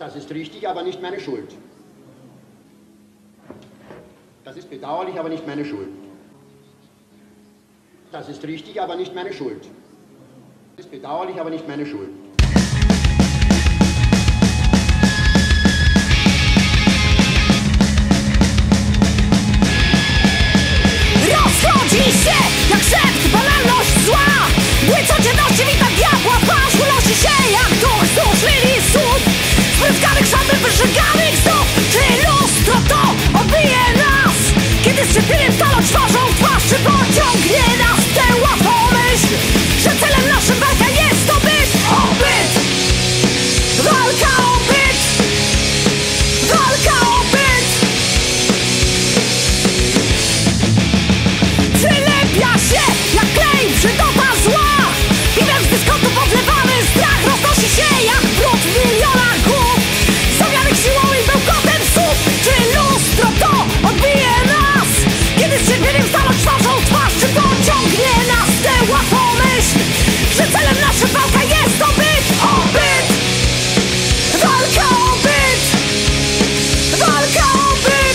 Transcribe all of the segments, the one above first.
Das ist richtig, aber nicht meine Schuld. Das ist bedauerlich, aber nicht meine Schuld. Das ist richtig, aber nicht meine Schuld. Das ist bedauerlich, aber nicht meine Schuld. Rozchodzi się jak szept, banalność zła. Bły codzienności wita diabła, twarz unosi się jak duch wzdłuż linii słów. Spryskanych szabel, wyżyganych znów. Czy lustro to obije nas? Kiedy z cierpieniem stanąć twarzą w twarz, czy pociągnie nas tę łatwą myśl, że celem naszym walka jest to byt? O byt! Walka o byt! Walka o byt! Przylepia się jak klej brzydota zła. I wręcz z dyskontu podlewany strach roznosi się jak brud w milionach głów, zamianych siłą i bełkotem słów. Czy lustro to odbije nas? Kiedy z cierpieniem stanąć twarzą w twarz, czy pociągnie nas tę łatwą myśl, że celem naszym walka jest to byt? O byt! Walka o byt! Walka o byt!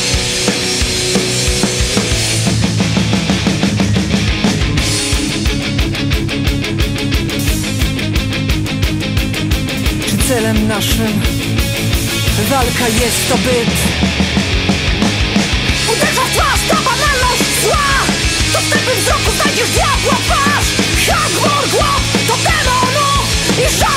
Czy celem naszym walka jest to byt? Uderza w twarz ta banalność zła. To w tym wzroku znajdziesz diabła twarz. Hagmor, głąb to demonów i żal.